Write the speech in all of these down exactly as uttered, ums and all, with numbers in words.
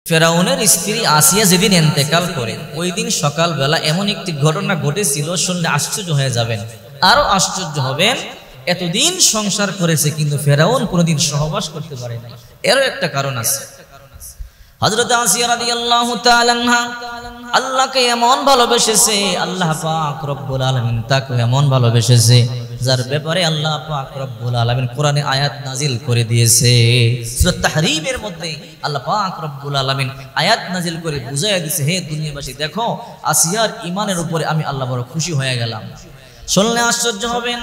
ফেরাউনের স্ত্রী আসিয়া যেদিন ইন্তেকাল করে ওই দিন সকালবেলা এমন একটি ঘটনা ঘটেছিল, শুনলে আশ্চর্য হয়ে যাবেন, আরো আশ্চর্য হবেন। এতদিন সংসার করেছে কিন্তু ফেরাউন কোনোদিন সহবাস করতে পারে নাই। এরও একটা কারণ আছে। হযরত আসিয়া রাদিয়াল্লাহু তাআলা আনহা আল্লাহকে এমন ভালোবেসেছে, আল্লাহ পাক রব্বুল আলামিন তাকে এমন ভালোবেসেছে, যার ব্যাপারে আল্লাহ পাক রব্বুল আলামিন কোরআনে আয়াত নাজিল করে দিয়েছে। সূরা তাহরীমের মধ্যে আল্লাহ পাক রব্বুল আলামিন আয়াত নাজিল করে বুঝাইয়া দিয়েছে, হে দুনিয়াবাসী দেখো, আসিয়ার ঈমানের উপরে আমি আল্লাহ বড় খুশি হয়ে গেলাম। শুনলে আশ্চর্য হবেন,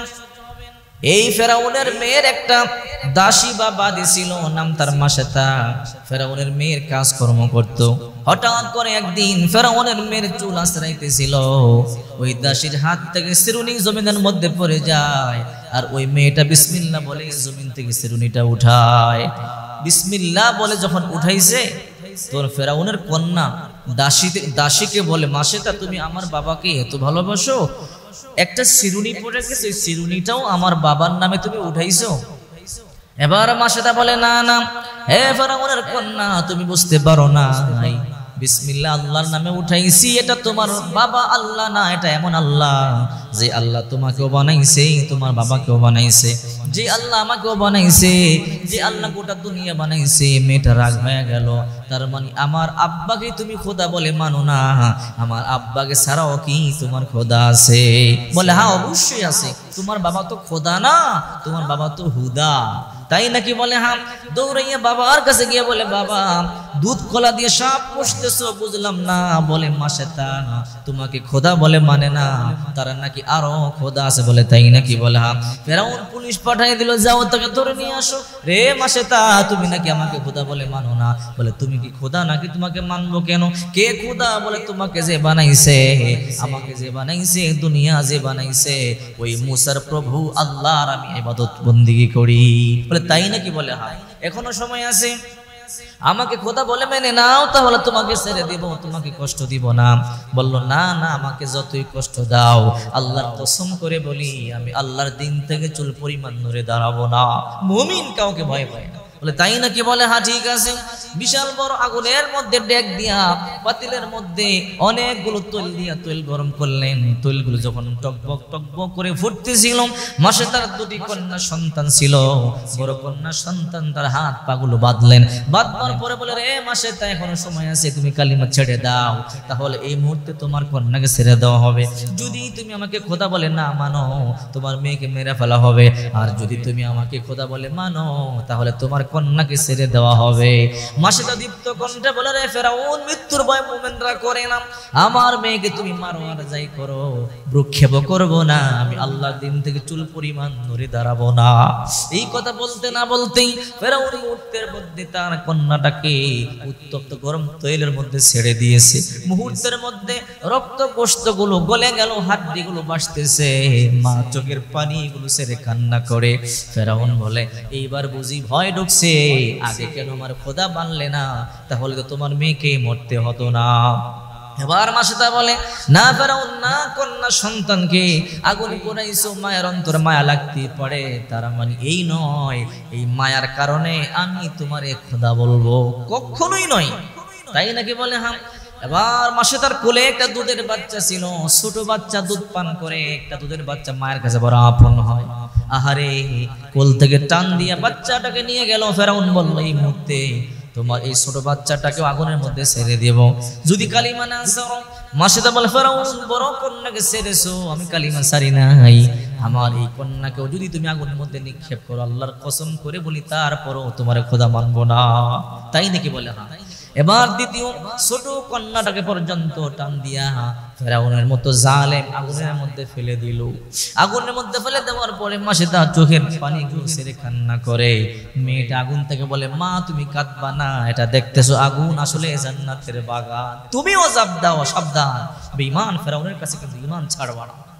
এই ফেরাউনের মেয়ের একটা দাসী বা বাদী ছিল, নাম তার মাসেতা। ফেরাউনের মেয়ের কাজকর্ম করত। হঠাৎ করে একদিন ফেরাউনের মেয়ের চুল আঁচড়াইতেছিল, ওই দাসীর হাত থেকে চিরুনি জমিনের মধ্যে পড়ে যায়, আর ওই মেয়েটা বিসমিল্লাহ বলে জমিন থেকে চিরুনিটা উঠায়। বিসমিল্লাহ বলে যখন উঠাইছে, তোর ফেরাউনের কন্যা দাসী দাসীকে বলে, মাসেতা তুমি আমার বাবাকে এত ভালোবাসো, একটা চিরুনি পড়ে গেছে, ওই চিরুনিটাও আমার বাবার নামে তুমি উঠাইছো? এবার মাসেতা বলে, না না হে ফেরাউনের কন্যা, তুমি বুঝতে পারো না, বিসমিল্লাহ আল্লাহর নামে উঠাইছি, এটা তোমার বাবা আল্লাহ না, এটা এমন আল্লাহ যে আল্লাহ তোমাকেও বানাইছে, তোমার বাবাকেও বানাইছে, যে আল্লাহ আমাকেও বানাইছে, যে আল্লাহ গোটা দুনিয়া বানাইছে। মেয়েটা রাগ হয়ে গেল, তার মানে আমার আব্বাকে তুমি খোদা বলে মানো না, আমার আব্বাকে ছাড়াও কি তোমার খোদা আছে? বলে হ্যাঁ অবশ্যই আছে, তোমার বাবা তো খোদা না, তোমার বাবা তো হুদা, তাই নাকি? বলে হ্যাঁ। দৌড়াইয়া বাবার কাছে গিয়ে বলে, বাবা দুধ কলা দিয়ে সাপ পুষতেছো, বুঝলাম না। বলে মাসেতা তোমাকে খোদা বলে মানে না, তারা নাকি আরো খোদা আছে। বলে তাই নাকি? বলে হ্যাঁ। ফেরাউন পুলিশ পাঠিয়ে দিল, যাও তাকে ধরে নিয়ে আসো। রে মাসেতা তুমি নাকি আমাকে খোদা বলে মানো না? বলে তুমি কি খোদা নাকি? তোমাকে মানবো কেন? কে খোদা? বলে তোমাকে যে বানাইছে, আমাকে যে বানাইছে, দুনিয়া যে বানাইছে, ওই মুসার প্রভু আল্লাহর আমি ইবাদত বন্দেগী করি। বলে তাই নাকি? বলে হ্যাঁ, এখনো সময় আছে, আমাকে খোদা বলে মেনে নাও, তাহলে তোমাকে ছেড়ে দিব, তোমাকে কষ্ট দিব না। বলল না না, আমাকে যতই কষ্ট দাও, আল্লাহর কসম করে বলি আমি আল্লাহর দিন থেকে চুল পরিমাণ নড়ে দাঁড়াবো না। মুমিন কাউকে ভয় পায় না। বলে তাই নাকি? বলে হ্যাঁ ঠিক আছে। বিশাল বড় আগুনের মধ্যে ডেক দিয়া পাতিলের মধ্যে অনেকগুলো তৈল দিয়া তৈল গরম করলেন। তৈলগুলো যখন টকবক টকবক করে ফুটতেছিল, মাসে তার দুটি কন্যা সন্তান ছিল। বড় কন্যা সন্তান তার হাত পাগুলো বাঁধলেন। বাঁধবার পরে বলে, রে মাসে তা এখনো সময় আছে, তুমি কালিমা ছেড়ে দাও, তাহলে এই মুহূর্তে তোমার কন্যাকে ছেড়ে দেওয়া হবে। যদি তুমি আমাকে খোদা বলে না মানো, তোমার মেয়েকে মেরে ফেলা হবে। আর যদি তুমি আমাকে খোদা বলে মানো, তাহলে তোমার কন্যাকে ছেড়ে দেওয়া হবে। মাসেতা দীপ্ত কণ্ঠে বলে, রে ফেরাউন, মৃত্যুর ভয় মুমিনরা করে না, আমার মেয়েকে তুমি মারো আর যাই করো, ভ্রুক্ষেপ করবো না, আমি আল্লাহর দিন থেকে চুল পরিমাণ নড়ে দাঁড়াবো না। এই কথা বলতে না বলতেই ফেরাউন মুহূর্তের মধ্যে তার কন্যাটাকে উত্তপ্ত গরম তৈলের মধ্যে ছেড়ে দিয়েছে। মুহূর্তের মধ্যে রক্ত গোশতগুলো গলে গেল, হাড্ডিগুলো ভাসতেছে, মা চোখের পানিগুলো ছেড়ে কান্না করে। ফেরাউন বলে, এইবার বুঝি ভয় ঢুকছে, আগে কেন আমার খোদা বানলে না, তাহলে তো তোমার মেয়েকে মরতে হতো না। এবার মাসেতা বলে, না ফেরাউন না, কন্যা সন্তানকে আগুন পোড়াইছো, মায়ের অন্তর মায়া লাগতে পারে, তার মানে এই নয় এই মায়ার কারণে আমি তোমারে খোদা বলবো, কখনোই নয়। তাই নাকি? বলে হ্যাঁ। এবার মাসেতার কোলে একটা দুধের বাচ্চা ছিল, ছোট বাচ্চা দুধ পান করে, একটা দুধের বাচ্চা মায়ের কাছে বড় আপন হয়। আহারে, কোল থেকে টান দিয়া বাচ্চাটাকে নিয়ে গেল। ফেরাউন বলল, এই মুহূর্তে তোমার এই ছোট বাচ্চাটাকে আগুনের মধ্যে ছেড়ে দেব, যদি কালিমা না ছাড়ো। মাসেতা বলে, ফেরাউন বড় কন্যাকে ছেড়েছো, আমি কালিমা ছাড়ি নাই, আমার এই কন্যাকেও যদি তুমি আগুনের মধ্যে নিক্ষেপ করো, আল্লাহর কসম করে বলি তারপরও তোমার খোদা মানবো না। তাই নাকি? বলে হ্যাঁ। এবার দ্বিতীয় ছোট কন্যাটাকে পর্যন্ত টান দিয়া ফেরাউনের মতো জালেম আগুনের মধ্যে ফেলে দিল। আগুনের মধ্যে ফেলে দেওয়ার পরে মাসেতা চোখের পানি ছেড়ে কান্না করে। মেয়েটা আগুন থেকে বলে, মা তুমি কাঁদবা না, এটা দেখতেছো আগুন আসলে জান্নাতের বাগান, তুমিও জাপ দাও, সাবধান। বেঈমান ফেরাউনের কাছে কিন্তু ঈমান ছাড়বা না।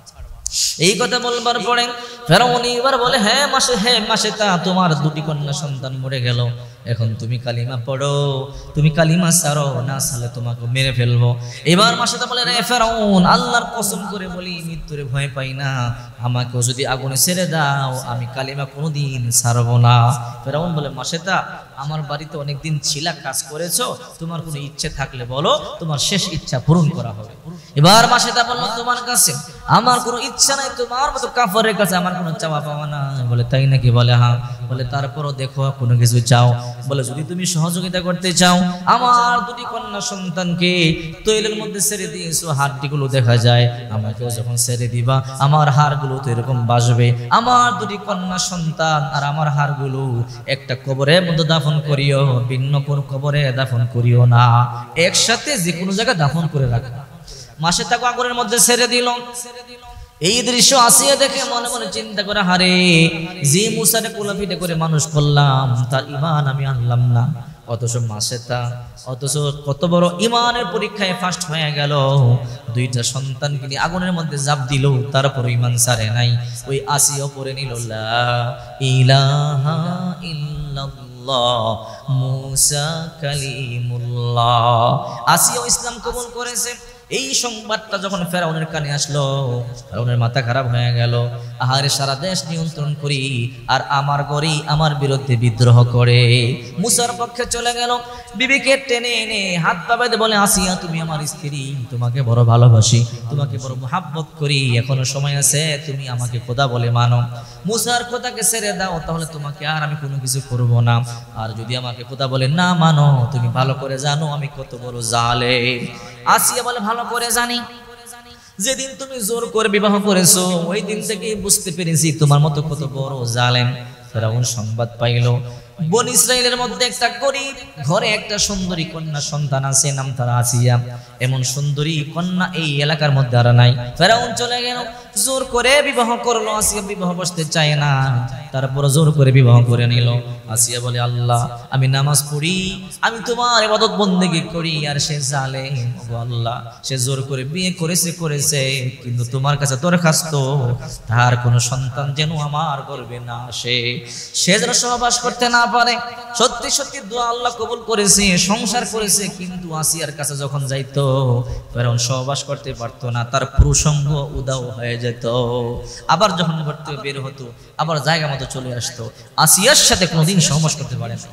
এই কথা বলবার পরে ফেরাউন এবার বলে, হ্যাঁ মাসে হ্যাঁ মাসে তা তোমার দুটি কন্যা সন্তান মরে গেল, এখন তুমি কালিমা পড়ো, তুমি কালিমা ছাড়ো, না ছাড়লে তোমাকে মেরে ফেলবো। এবার মাসেতা বলে, রে ফেরাউন, আল্লাহর কসম করে বলি মৃত্যুরে ভয় পাই না, আমাকেও যদি আগুনে ছেড়ে দাও আমি কালিমা কোনোদিন ছাড়বো না। ফেরাউন বলে, মাসেতা আমার বাড়িতে অনেকদিন ছিলা, কাজ করেছো, তোমার কোনো ইচ্ছে থাকলে বলো, তোমার শেষ ইচ্ছা পূরণ করা হবে। এবার মাসেতা বলল, তোমার কাছে আমার কোনো ইচ্ছা নাই, তোমার মতো কাফরের কাছে আমার কোনো চাওয়া পাওয়া না। বলে, তাই নাকি? বলে, হ্যাঁ। বলে, তারপরও দেখো কোনো কিছু চাও? বলে, যদি তুমি সহযোগিতা করতে চাও, আমার দুটি কন্যা সন্তানকে তৈলের মধ্যে ছেড়ে দিয়েছো, হাড়গুলো দেখা যায়, আমাকেও যখন ছেড়ে দিবা আমার হাড়গুলো তো এরকম বাসবে। আমার দুটি কন্যা সন্তান আর আমার হাড়গুলো একটা কবরের মধ্যে দাফন করিও, ভিন্ন কোন কবরে দাফন করিও না, একসাথে যে কোনো জায়গায় দাফন করে রাখো। মাসে তাকে আগুনের মধ্যে ছেড়ে দিল। এই দৃশ্য আসিয়া দেখে মনে মনে চিন্তা করে, হারে যে মুসারে কোলাপিটে করে মানুষ করলাম তার ইমান আমি আনলাম না, অথচ মাসেতা অথচ কত বড় ইমানের পরীক্ষায় ফার্স্ট হয়ে গেল, দুইটা সন্তানকে নিয়ে আগুনের মধ্যে জাপ দিল, তারপর ইমান সারে নাই। ওই আসিয়া পড়ে নিল লা ইলাহা ইল্লাল্লাহ মুসা কালিমুল্লাহ। আসিয়া ইসলাম কবুল করেছে। এই সংবাদটা যখন ফেরাউনের কানে আসলো, ফেরাউনের মাথা খারাপ হয়ে গেল। আহারে, সারা দেশ নিয়ন্ত্রণ করি আর আমার গরি আমার বিরুদ্ধে বিদ্রোহ করে মুসার পক্ষে চলে গেল। বিবিকে টেনে এনে হাত পা বেঁধে বলে, আসিয়া তুমি আমার স্ত্রী, তোমাকে বড় ভালোবাসি, তোমাকে বড় মোহাব্বত করি, এখনো সময় আছে, তুমি আমাকে খোদা বলে মানো। মুসার খোদাকে ছেড়ে দাও, তাহলে তোমাকে আর আমি কোনো কিছু করব না। আর যদি আমাকে খোদা বলে না মানো, তুমি ভালো করে জানো আমি কত বড় জালেম। আসিয়া বলে, ভালো করে জানি, যেদিন তুমি জোর করে বিবাহ করেছো ওই দিন থেকে বুঝতে পেরেছি তোমার মতো কত বড় জালেম। ফেরাউন সংবাদ পাইল, বনি ইসরাইলের মধ্যে একটা গরিব ঘরে একটা সুন্দরী কন্যা সন্তান আছে, নাম তার আসিয়া। এমন সুন্দরী কন্যা এই এলাকার মধ্যে আর নাই। ফেরাউন চলে গেল, জোর করে বিবাহ করলো। আসিয়া বিবাহ বসতে চায় না, তারপর জোর করে বিবাহ করে নিল। আসিয়া বলে, আল্লাহ আমি নামাজ পড়ি, আমি তোমার ইবাদত বন্দেগী করি, আর সে জালেম। ওগো আল্লাহ, সে জোর করে বিয়ে করেছে করেছে কিন্তু তোমার কাছে দরখাস্ত, তার কোনো সন্তান যেন আমার গর্ভে না আসে, সে যেন সহবাস করতে না পারে। সত্যি সত্যি দোয়া আল্লাহ কবুল করেছে, সংসার করেছে, কিন্তু আসিয়ার কাছে যখন যাইতো ফেরাউন সহবাস করতে পারতো না, তার পুরুষঙ্গ উদাও হয়ে যেত। আবার যখন ঘর থেকে বের হতো আবার জায়গা মতো চলে আসতো, আসিয়ার সাথে কোনোদিন সহবাস করতে পারে না।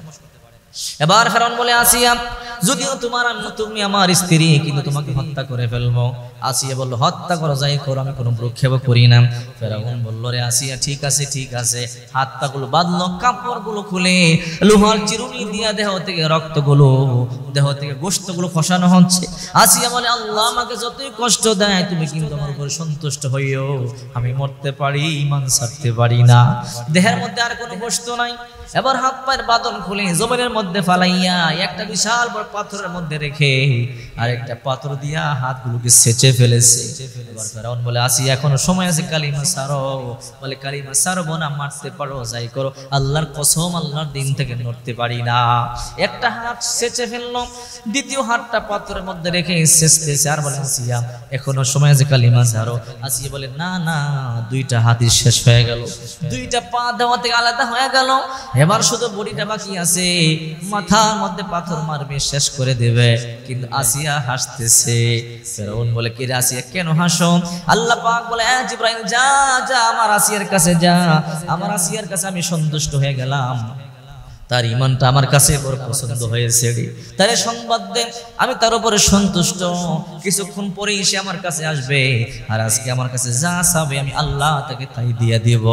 এবার ফেরাউন বলে, আসিয়া যদিও তোমার তুমি আমার স্ত্রী, কিন্তু তোমাকে হত্যা করে ফেলবো। আসিয়া বলল, হত্যা করো, যাই করো, আমি কোনো ভ্রুক্ষেপ করি না। ফেরাউন বলল, রে আসিয়া ঠিক আছে ঠিক আছে। হাত পাগুলো বাঁধলো, কাপড়গুলো খুলে লোহার চিরুনি দিয়া দেহ থেকে রক্তগুলো, দেহ থেকে গোশতগুলো খসানো হচ্ছে। আসিয়া বলে, আল্লাহ আমাকে যতই কষ্ট দেয় তুমি কিন্তু আমার উপর সন্তুষ্ট হইও, আমি মরতে পারি, ইমান ছাড়তে পারি না। দেহের মধ্যে আর কোনো গোশত নাই। এবার হাত পায়ের বাঁধন খুলে জমিনের মধ্যে ফালাইয়া একটা বিশাল বড় পাথরের মধ্যে রেখে আর একটা পাথর দিয়া হাতগুলোকে সেচে ফেলেছে। এবার ফেরাউন বলে, আসিয়া এখনো সময় আছে, কালিমা ছাড়ো। বলে, কালিমা ছাড়বো না, মারতে পারো, যাই করো, আল্লাহর কসম আল্লাহর দিন থেকে নড়তে পারি না। একটা হাত সেচে ফেললো, দ্বিতীয় হাতটা পাথরের মধ্যে রেখে সেচতেছে আর বলে, আসিয়া এখনো সময় আছে, কালিমা ছাড়ো। আসিয়া বলে, না না, দুইটা হাতই শেষ হয়ে গেল, দুইটা পা দেওয়া থেকে আলাদা হয়ে গেল, এবার শুধু বডিটা বাকি আছে, মাথার মধ্যে পাথর মারবে, শেষ করে দেবে। কিন্তু আসিয়া হাসতেছে। ফেরাউন বলে, কে রে আসিয়া, কেন হাসো? আল্লাহ পাক বলে, এ জিবরাইল যা যা আমার আসিয়ার কাছে যা, আমার আসিয়ার কাছে আমি সন্তুষ্ট হয়ে গেলাম, তার ইমানটা আমার কাছে বড় পছন্দ হয়েছে, তার সংবাদ দে, আমি তার উপরে সন্তুষ্ট, কিছুক্ষণ পরেই সে আমার কাছে আসবে, আর আজকে আমার কাছে যা চাবে আমি আল্লাহ তাকে তাই দিয়ে দিব।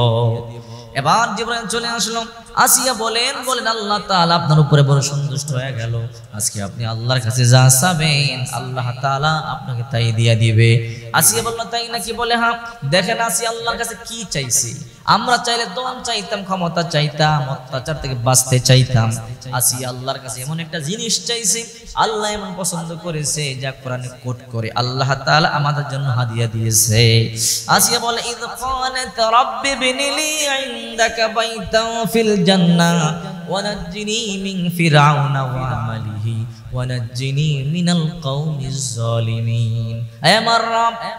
এবার জিবরাইল চলে আসলো। আসিয়া বলেন বলেন আল্লাহ তাআলা আপনার উপরে বড় সন্তুষ্ট হয়ে গেল, আজকে আপনি আল্লাহর কাছে যা চাবেন আল্লাহ তাআলা আপনাকে তাই দিয়ে দিবে। আসিয়া বলল, তাই নাকি? বলে, হ্যাঁ। দেখেন আসিয়া আল্লাহর কাছে কি চাইছি, আমরা চাইলে দম চাইতাম, ক্ষমতা চাইতাম, অত্যাচার থেকে বাঁচতে চাইতাম। আসিয়া আল্লাহর কাছে এমন একটা জিনিস চাইছে, আল্লাহ এমন পছন্দ করেছে যা কোরআনে কোট করে আল্লাহ তাআলা আমাদের জন্য হাদিয়া দিয়েছে। আসিয়া বলে, ইয ক্বালাত রাব্বি বিনিলি ইনদাকা বাইতান ফিল জান্নাহ ওয়া নাজ্জিনি মিন ফিরআউনা ওয়া আমালিহি ওয়া নাজ্জিনি মিনাল কওমিজ জালিমিন। হে আমার রব,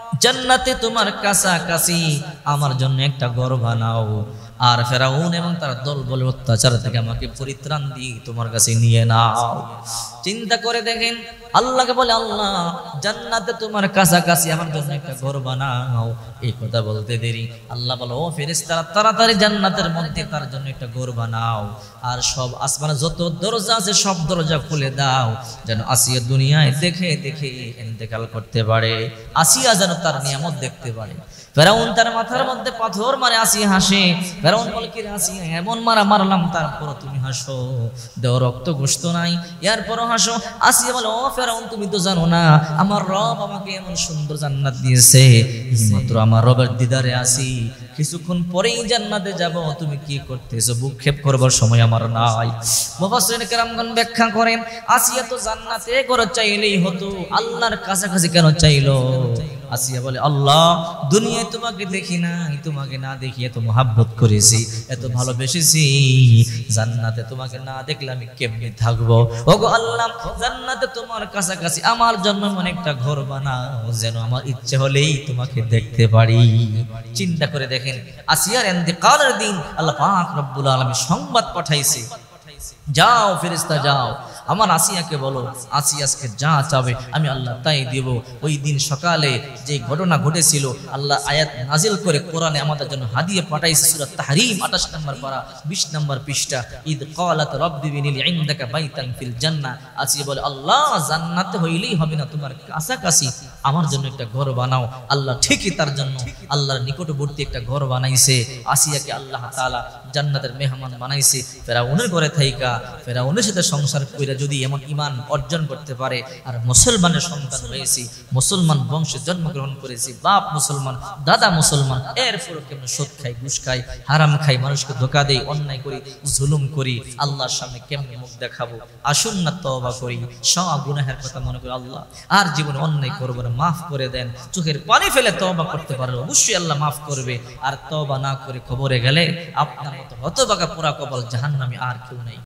জান্নাতে তোমার কাছাকাছি আমার জন্য একটা ঘর বানাও, আর ফেরাউন এবং তার দলবল অত্যাচার থেকে আমাকে পরিত্রাণ দিয়ে তোমার কাছে নিয়ে নাও। চিন্তা করে দেখেন, আল্লাহকে বলে, আল্লাহ জান্নাতে তোমার কাছাকাছি আমার জন্য একটা ঘর বানাও। এই কথা বলতে দেরি আল্লাহ বলো, ও ফেরেশতারা তাড়াতাড়ি জান্নাতের মধ্যে তার জন্য একটা ঘর বানাও, আর সব আসমানে যত দরজা আছে সব দরজা খুলে দাও, যেন আসিয়া দুনিয়ায় দেখে দেখে ইন্তেকাল করতে পারে, আসিয়া যেন তার নিয়ামত দেখতে পারে। ফেরাউন তার মাথার মধ্যে পাথর মারে, আসিয়া হাসে। ফেরাউন বলে, কি রে আসিয়া, এমন মারা মারলাম তারপর তুমি হাসো, দেহ রক্ত গোশত নাই এরপরও হাসো। আসিয়া বলে, ও ফেরাউন তুমি তো জানো না আমার রব আমাকে এমন সুন্দর জান্নাত দিয়েছে, মাত্র আমার রবের দিদারে আসি, কিছুক্ষণ পরেই জান্নাতে যাব, তুমি কি করতেছো, বুকক্ষেপ করবার সময় আমার নাই। মুফাসসিরিন কেরামগণ ব্যাখ্যা করেন, আসিয়া তো জান্নাতে করে চাইলেই হতো, আল্লাহর কাছাকাছি কেন চাইলো? আসিয়া বলে, আল্লাহ দুনিয়ায় তোমাকে দেখি নাই, তোমাকে না দেখি এত মহাব্বত করেছি, এত ভালোবেসেছি, জান্নাতে তোমাকে না দেখলে আমি কেমনে থাকবো? ওগো আল্লাহ জান্নাতে তোমার কাছাকাছি আমার জন্য এমন একটা ঘর বানাও, যেন আমার ইচ্ছে হলেই তোমাকে দেখতে পারি। চিন্তা করে দেখেন, আসিয়ার ইন্তেকালের দিন আল্লাহ পাক রব্বুল আলামিন সংবাদ পাঠাইছে, যাও ফেরেশতা যাও, আমার আসিয়াকে বলো, আসিয়া আজকে যা চাবে আমি আল্লাহ তাই দেব। ওই দিন সকালে যে ঘটনা ঘটেছিল আল্লাহ আয়াত নাজিল করে কোরআনে আমাদের জন্য হাদিয়ে পাঠাইছে, সূরা তাহরিম আঠাশ নম্বর পারা বিশ নম্বর পৃষ্ঠা। ঈদ ক্বালাত রাব্বি বিনি ইনদাকা বাইতান ফিল জান্নাহ। আসিয়া বলে, আল্লাহ জান্নাতে হইলেই হবে না, তোমার কাছাকাছি আমার জন্য একটা ঘর বানাও। আল্লাহ ঠিকই তার জন্য আল্লাহর নিকটবর্তী একটা ঘর বানাইছে। আসিয়াকে আল্লাহ তাআলা জান্নাতের মেহমান বানাইছে। ফেরাউনের ঘরে থাইকা ফেরাউনের সাথে সংসার করে যদি এমন ঈমান অর্জন করতে পারে, আর মুসলমানের সন্তান হয়েছি, মুসলমান বংশে জন্মগ্রহণ করেছি, বাপ মুসলমান দাদা মুসলমান, এরপরও কেমন সুদ খাই, ঘুষ খাই, হারাম খাই, মানুষকে ধোঁকা দেই, অন্যায় করি, জুলুম করি, আল্লাহর সামনে কেমনে মুখ দেখাবো? আসুন না তওবা করি, সব গুনাহের কথা মনে করি, আল্লাহ আর জীবনে অন্যায় করবো না, মাফ করে দেন। চোখের পানি ফেলে তওবা করতে পারলে অবশ্যই আল্লাহ মাফ করবে। আর তওবা না করে কবরে গেলে আপনার মতো হতভাগা পোড়া কপাল জাহান্নামী আর কেউ নেই।